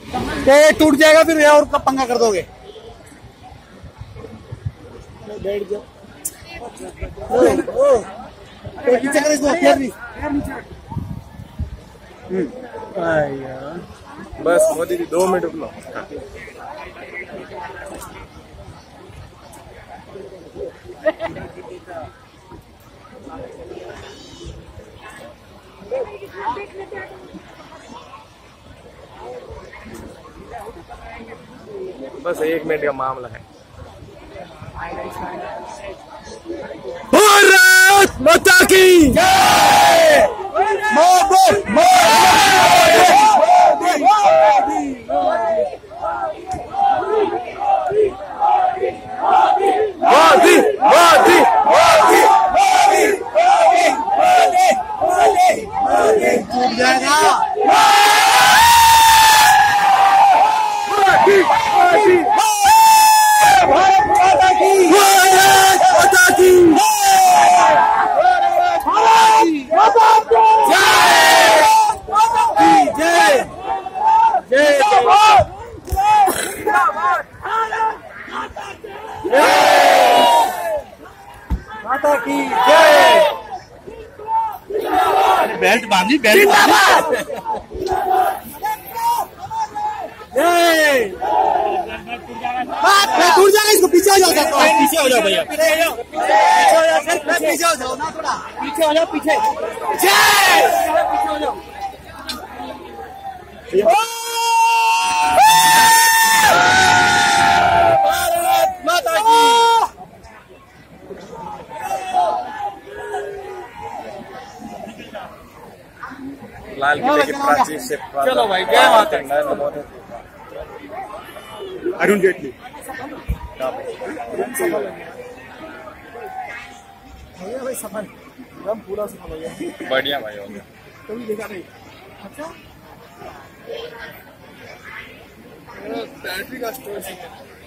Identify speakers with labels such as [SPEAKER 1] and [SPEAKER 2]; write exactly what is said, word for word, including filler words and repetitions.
[SPEAKER 1] ये टूट जाएगा फिर और कब पंगा कर दोगे। बैठ जाओ। पीछे कर इसको
[SPEAKER 2] बस मोदी जी दो मिनट रुक लो। बस एक मिनट का मामला है। भारत माता की जय। मोदी मोदी
[SPEAKER 1] टूट जाएगा। भारत माता की
[SPEAKER 2] भारत माता की
[SPEAKER 1] जय जय माता की जय। बेल्ट बांधी बेल्ट जय। टूट जाएगा इसको। पीछे हो जाओ पीछे हो जाओ भैया पीछे हो जाओ पीछे हो जाओ ना थोड़ा पीछे हो जाओ पीछे जय पीछे हो जाओ। भारत माता की
[SPEAKER 2] लाल किले के प्राचीर से
[SPEAKER 1] चलो भाई जय माता
[SPEAKER 2] नरेंद्र मोदी
[SPEAKER 1] अरुण जेटली भाई सफल एकदम पूरा सफल हो गया।
[SPEAKER 2] बढ़िया भाई हो गया।
[SPEAKER 1] कभी देखा नहीं। अच्छा बैटरी का स्टोरेज